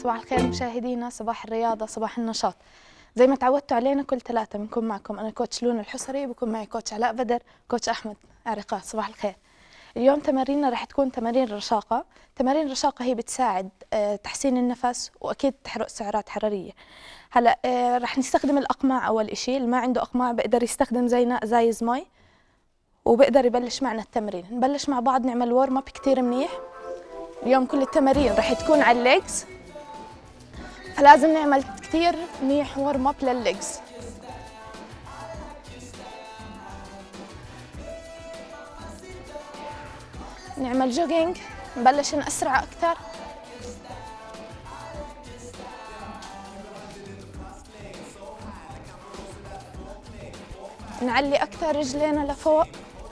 صباح الخير مشاهدينا، صباح الرياضة، صباح النشاط. زي ما تعودتوا علينا كل ثلاثة بنكون معكم أنا كوتش لونا الحصري، بكون معي كوتش علاء بدر، كوتش أحمد عرقات. صباح الخير. اليوم تماريننا رح تكون تمارين رشاقة. تمارين الرشاقة هي بتساعد تحسين النفس وأكيد تحرق سعرات حرارية. هلا رح نستخدم الأقماع. أول إشي اللي ما عنده أقماع بقدر يستخدم زي ازايز مي وبقدر يبلش معنا التمرين. نبلش مع بعض نعمل وورم اب كتير منيح. اليوم كل التمارين رح تكون على الليجز، فلازم نعمل كتير منيح وورم اب للليجز. نعمل جوجينج، نبلش نأسرع أكتر. نعلي أكتر رجلينا لفوق.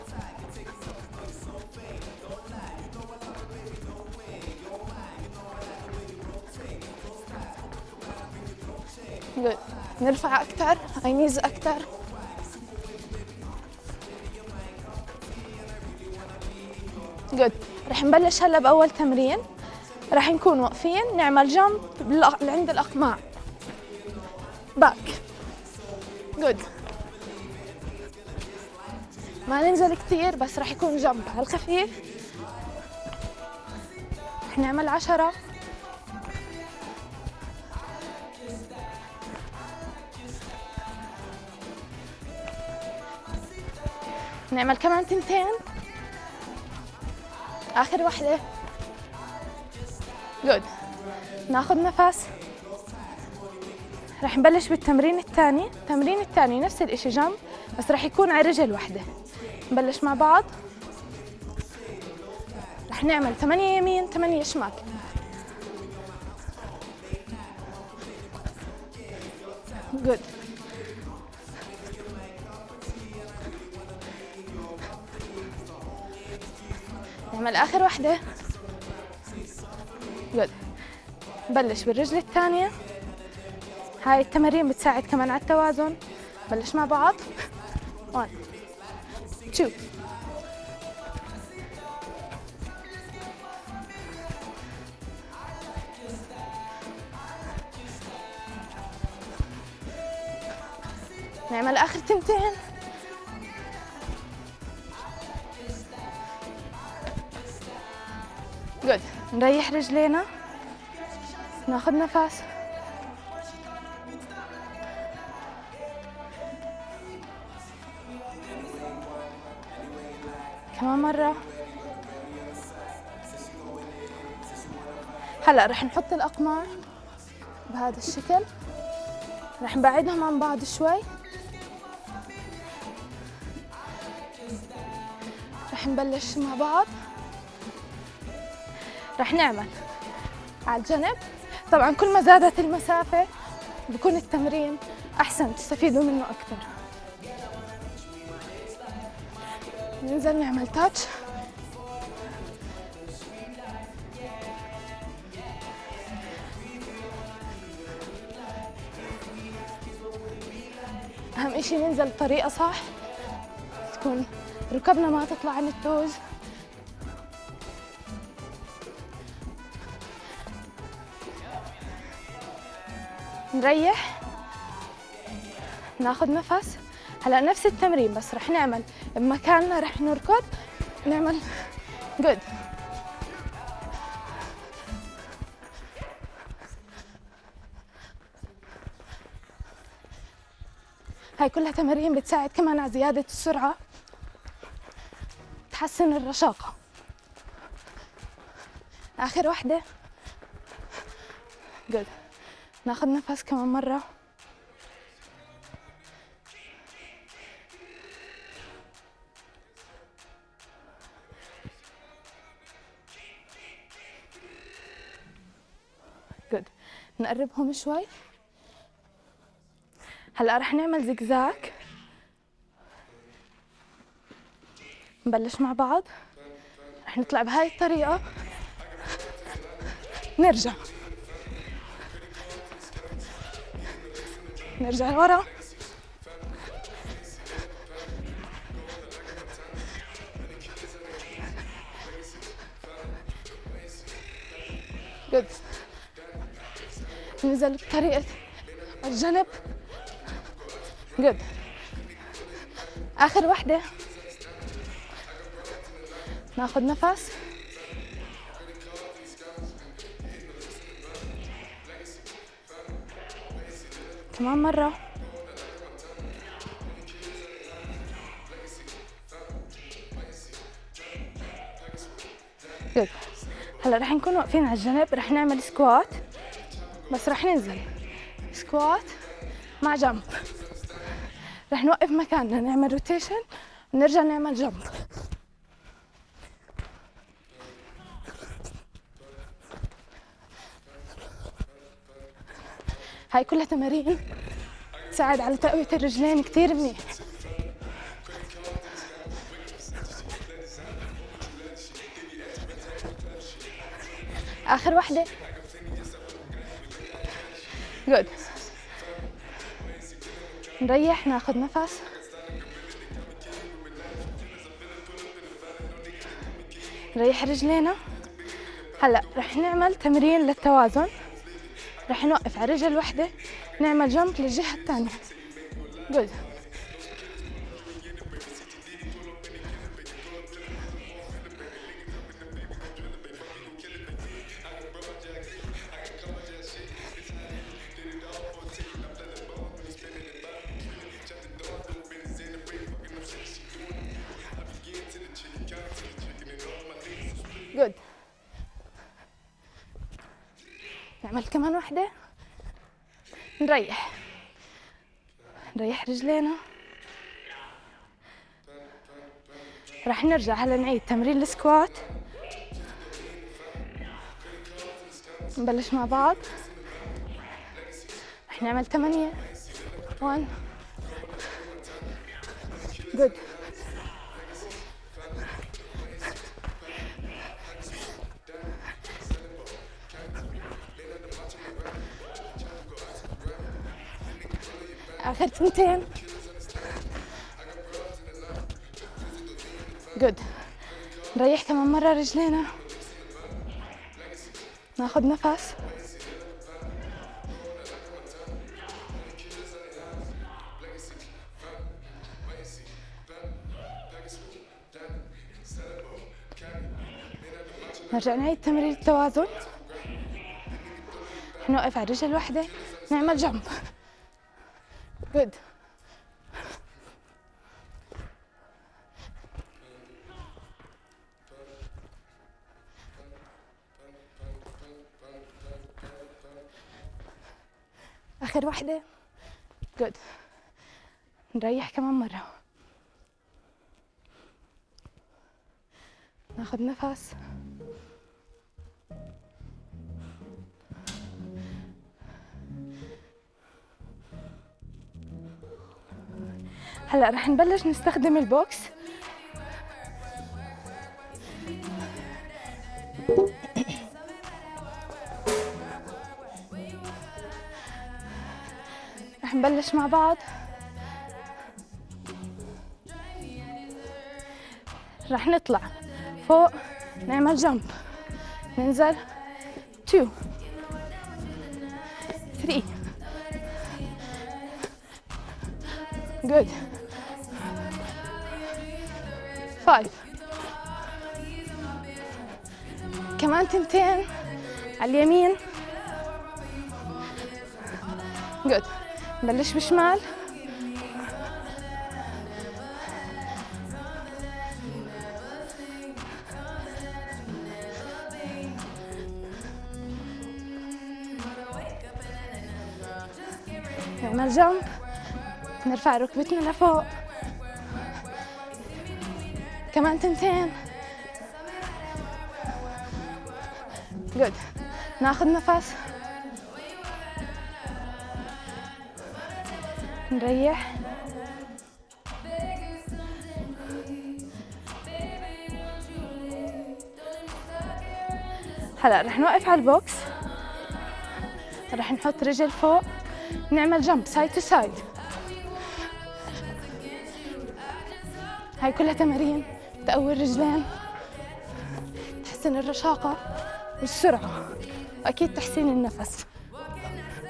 جود. نرفع أكتر، هاي أكتر. جود. رح نبلش هلا بأول تمرين. رح نكون واقفين نعمل جمب عند الأقماع. باك. جود. ما ننزل كتير، بس رح يكون جمب على الخفيف. رح نعمل 10. نعمل كمان 2. آخر وحدة. جود. ناخذ نفس. رح نبلش بالتمرين الثاني. التمرين الثاني نفس الاشي جنب، بس رح يكون على رجل وحدة. نبلش مع بعض. رح نعمل 8 يمين 8 شمال. جود. نعمل آخر وحدة. جود. نبلش بالرجل الثانية. هاي التمارين بتساعد كمان على التوازن. نبلش مع بعض. 1 2. نعمل آخر 2. جود. نريح رجلينا، ناخذ نفس. كمان مرة. هلا رح نحط الأقماع بهذا الشكل. رح نبعدهم عن بعض شوي. رح نبلش مع بعض. رح نعمل على الجنب. طبعا كل ما زادت المسافة بكون التمرين أحسن، تستفيدوا منه أكثر. ننزل نعمل تاتش. أهم إشي ننزل بطريقة صح، تكون ركبنا ما تطلع عن التوز. نريح، ناخذ نفس. هلا نفس التمرين بس رح نعمل بمكاننا، رح نركض نعمل. جود. هاي كلها تمارين بتساعد كمان على زيادة السرعة، تحسن الرشاقة. آخر وحدة. جود. ناخذ نفس كمان مرة. جود. نقربهم شوي. هلا رح نعمل زجزاج. نبلش مع بعض. رح نطلع بهاي الطريقة، نرجع لورا. جود. ننزل بطريقة الجنب. جود. آخر وحدة. ناخد نفس. كمان مرة. جود. هلا رح نكون واقفين على الجنب، رح نعمل سكوات، بس رح ننزل سكوات مع جمب. رح نوقف مكاننا نعمل روتيشن ونرجع نعمل جمب. هاي كلها تمارين تساعد على تقوية الرجلين كتير منيح. آخر وحدة. جود. نريح، ناخد نفس. نريح رجلينا. هلا رح نعمل تمرين للتوازن. رح نوقف على رجل وحدة، نعمل جمب للجهة الثانية. جود. جود. نعمل كمان وحدة. نريح رجلينا. رح نرجع هلا نعيد تمرين السكوات. نبلش مع بعض. رح نعمل 8. 1. جود. آخر 2. جود. نريح كمان مرة رجلينا. ناخد نفس. نرجع نعيد تمرين التوازن. نوقف على رجل واحدة، نعمل جمب. جود. آخر واحدة. جود. نريح كمان مرة. ناخد نفس. هلا رح نبلش نستخدم البوكس. رح نبلش مع بعض. رح نطلع فوق، نعمل جمب، ننزل 2 3. good 5. كمان 2 على اليمين. good. نبلش بشمال. نعمل جمب، نرفع ركبتنا لفوق. كمان 2. good. ناخذ نفس، نريح. هلا رح نوقف على البوكس، رح نحط رجل فوق، نعمل جمب سايد تو سايد. هاي كلها تمارين تقوي الرجلين، تحسن الرشاقة والسرعة، وأكيد تحسين النفس.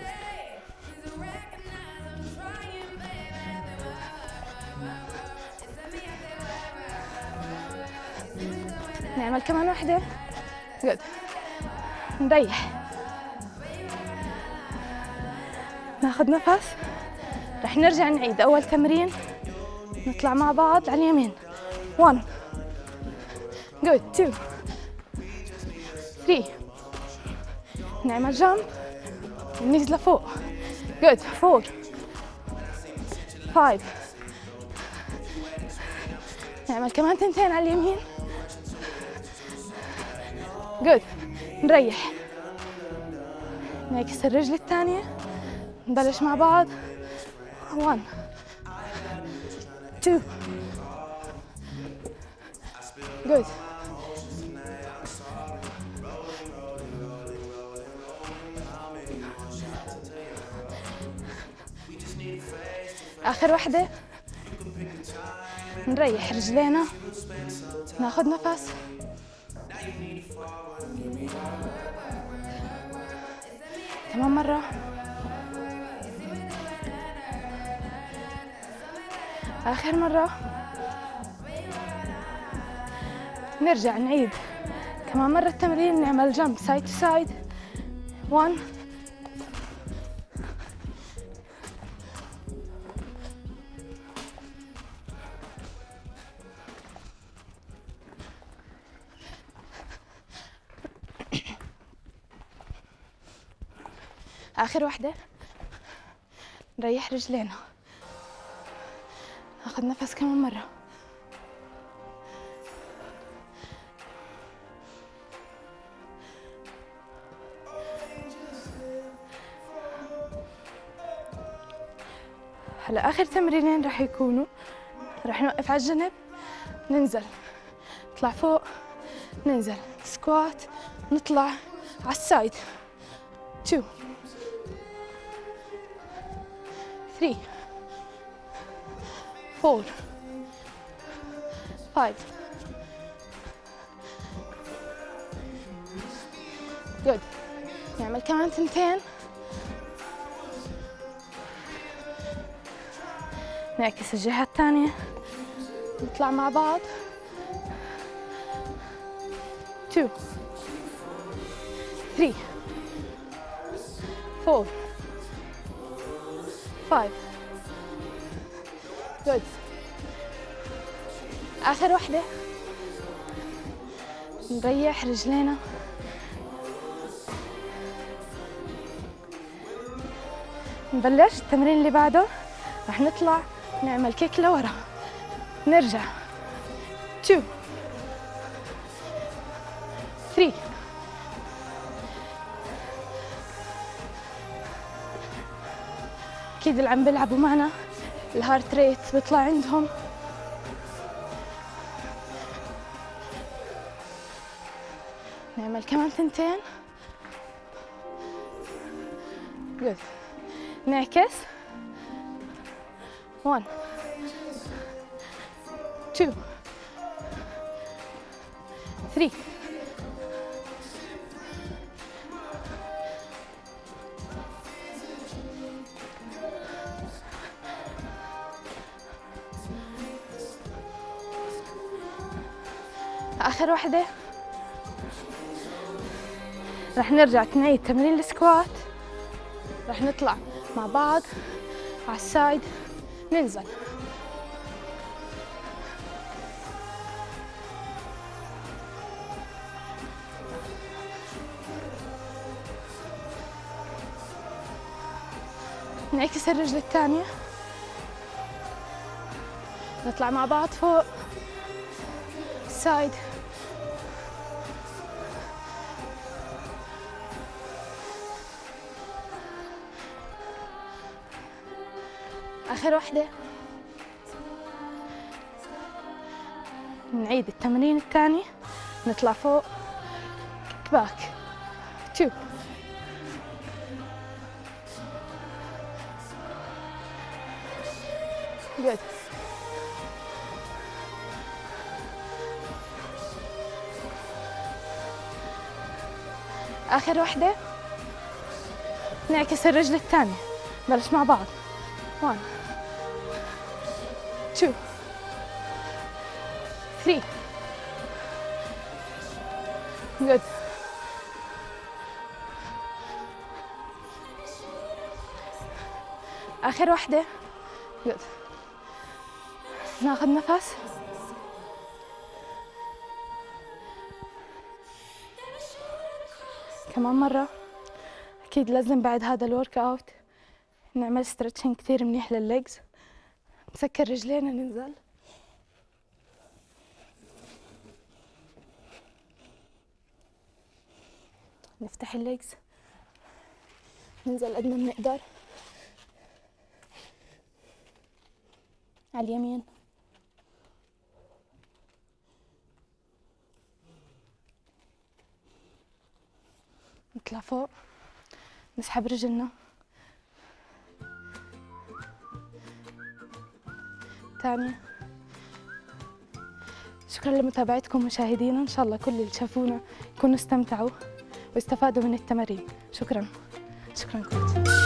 نعمل كمان واحدة. جود. نريح، ناخد نفس. رح نرجع نعيد أول تمرين، نطلع مع بعض على اليمين. 1 good 2 3 نعمل جامب وننزل لفوق. good 4 5 نعمل كمان تنتين على اليمين. good نريح، نعكس الرجل الثانية، نبلش مع بعض. 1 2 good. آخر وحدة. نريح رجلينا، ناخد نفس. كمان مرة. آخر مرة. نرجع نعيد كمان مرة التمرين، نعمل جمب سايد تو سايد. 1 آخر وحدة. نريح رجلينا، ناخد نفس كمان مرة. هلا آخر تمرينين رح يكونوا، رح نوقف على الجنب، ننزل نطلع فوق، ننزل سكوات، نطلع على السايد. 2 3 4 5 good. نعمل كمان تنتين. نعكس الجهة الثانية، نطلع مع بعض. 2 3 4 5 good. آخر وحدة. نريح رجلينا، نبلش التمرين اللي بعده. رح نطلع نعمل كيك لورا، نرجع 2 3 أكيد اللي عم بيلعبوا معنا الهارت ريت بيطلع عندهم. نعمل كمان تنتين. good. نعكس 1 2 3 آخر وحدة. رح نرجع نعيد تمرين السكوات. رح نطلع مع بعض على السايد، ننزل. نعكس الرجل الثانية، نطلع مع بعض فوق سايد. آخر وحدة. نعيد التمرين الثاني، نطلع فوق كيك باك 2 good. آخر وحدة. نعكس الرجل الثانية، بلش مع بعض. 1 2 3 جود. آخر واحدة. جود. ناخذ نفس. كمان مرة. أكيد لازم بعد هذا الورك أوت نعمل ستريتشنج كتير منيح للليجز. نسكر رجلينا ننزل. نفتح الليجز، ننزل قد ما بنقدر على اليمين، نطلع فوق، نسحب رجلنا تانية. شكرا لمتابعتكم مشاهدينا، إن شاء الله كل اللي شافونا يكونوا استمتعوا واستفادوا من التمارين. شكرا كوتش.